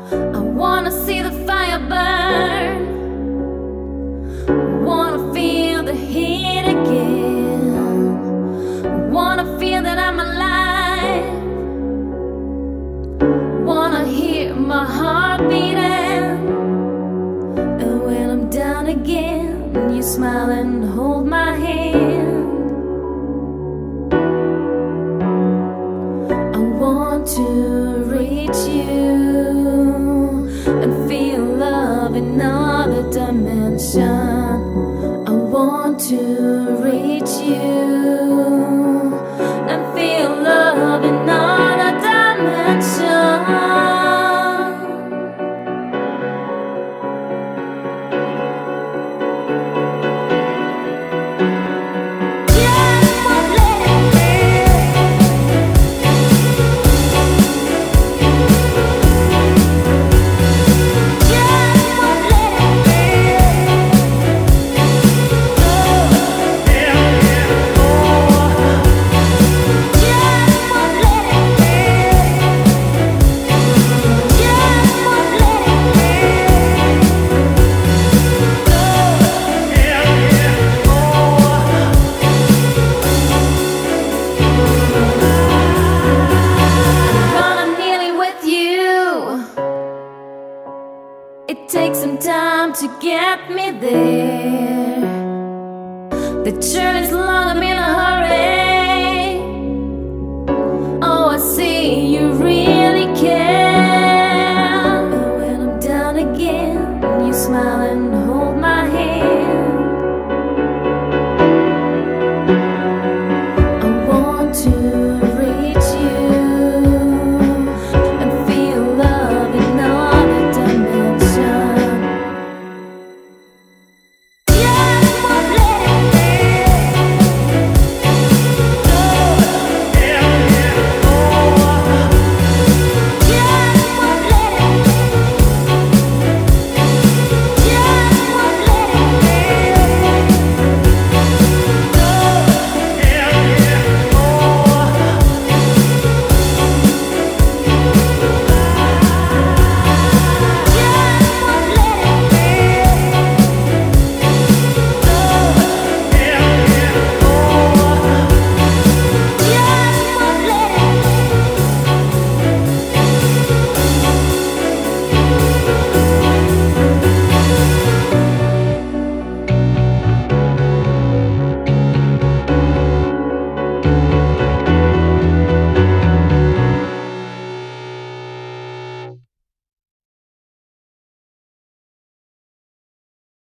I wanna see the fire burn, wanna feel the heat again, wanna feel that I'm alive, wanna hear my heart beating. And when I'm down again, you smile and hold my hand. I want to reach you and feel love in another dimension. I want to reach you and feel love in another dimension. It takes some time to get me there. The journey's long, I'm in a hurry.